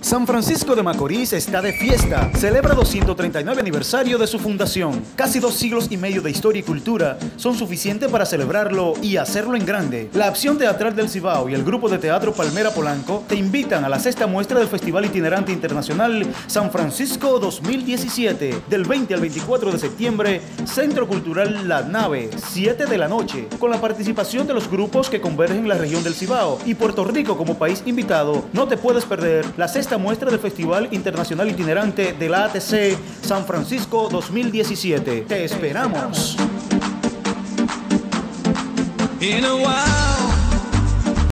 San Francisco de Macorís está de fiesta. Celebra 239 aniversario de su fundación. Casi 2 siglos y medio de historia y cultura son suficientes para celebrarlo y hacerlo en grande. La Acción Teatral del Cibao y el grupo de teatro Palmera Polanco te invitan a la 6ª muestra del Festival Itinerante Internacional San Francisco 2017, del 20 al 24 de septiembre, Centro Cultural La Nave, 7 de la noche, con la participación de los grupos que convergen en la región del Cibao y Puerto Rico como país invitado. No te puedes perder la 6ª muestra del Festival Internacional Itinerante de la ATC San Francisco 2017. Te esperamos.